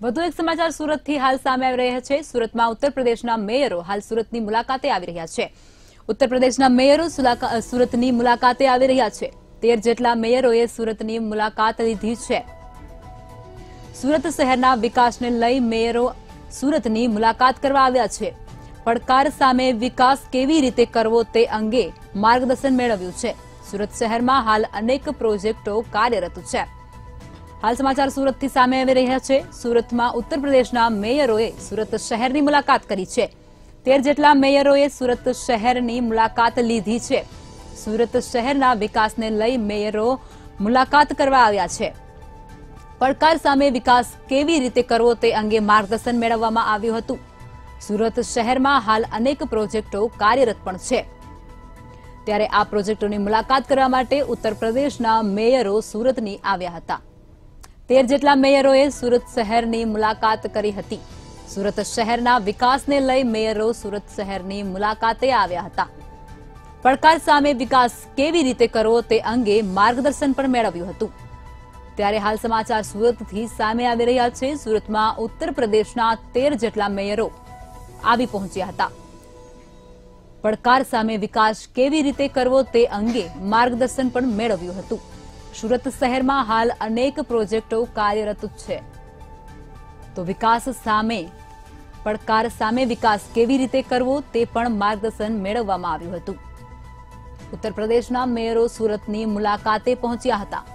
વધુ એક સમાચાર સુરતથી હાલ સામે આવી રહ્યા છે। સુરતમાં ઉત્તર પ્રદેશના મેયરો હાલ સુરતની મુલાકાતે આવી રહ્યા છે। ઉત્તર પ્રદેશના મેયરો સુરતની મુલાકાતે આવી રહ્યા છે। 13 જેટલા મેયરોએ સુરતની મુલાકાત લીધી છે। સુરત શહેરના વિકાસને લઈ મેયરો સુરતની મુલાકાત કરવા આવ્યા છે। પડકાર સામે વિકાસ કેવી રીતે કરવો તે અંગે માર્ગદર્શન મેળવ્યું છે। સુરત શહેરમાં હાલ અનેક પ્રોજેક્ટો કાર્યરત છે। हाल समाचार सूरत थी सामे आवी रह्या छे। सूरत में उत्तर प्रदेशना मेयरोए सूरत शहरनी मुलाकात करी छे। 13 जेटला मेयरोए सूरत शहरनी मुलाकात लीधी छे। सूरत शहरना विकासने लई मेयरो मुलाकात करवा आव्या छे। પડકાર સામે વિકાસ કેવી રીતે કરવો તે અંગે માર્ગદર્શન મેળવવામાં આવ્યું હતું। सूरत શહેરમાં હાલ અનેક પ્રોજેક્ટો કાર્યરત પણ છે। ત્યારે આ પ્રોજેક્ટોની મુલાકાત કરવા માટે ઉત્તર પ્રદેશના મેયરો સુરતની આવ્યા હતા। 13 જેટલા મેયરોએ સુરત શહેરની મુલાકાત કરી હતી। સુરત શહેરના વિકાસને લઈ મેયરો સુરત શહેરની મુલાકાતે આવ્યા હતા। પડકાર સામે વિકાસ કેવી રીતે કરવો તે અંગે માર્ગદર્શન પણ મેળવ્યું હતું। ત્યારે હાલ સમાચાર સુરતથી સામે આવી રહ્યા છે। સુરતમાં ઉત્તર પ્રદેશના 13 જેટલા મેયરો આવી પહોંચ્યા હતા। પડકાર સામે વિકાસ કેવી રીતે કરવો તે અંગે માર્ગદર્શન પણ મેળવ્યું હતું। सूरत शहर में हाल अनेक प्रोजेक्टो कार्यरत है। तो विकास सामे પડકાર सामे विकास केवी रीते करवो ते पण मार्गदर्शन मेळववामां आव्युं हतुं। उत्तर प्रदेशना मेयरो सूरतनी मुलाकाते पहोंच्या हता।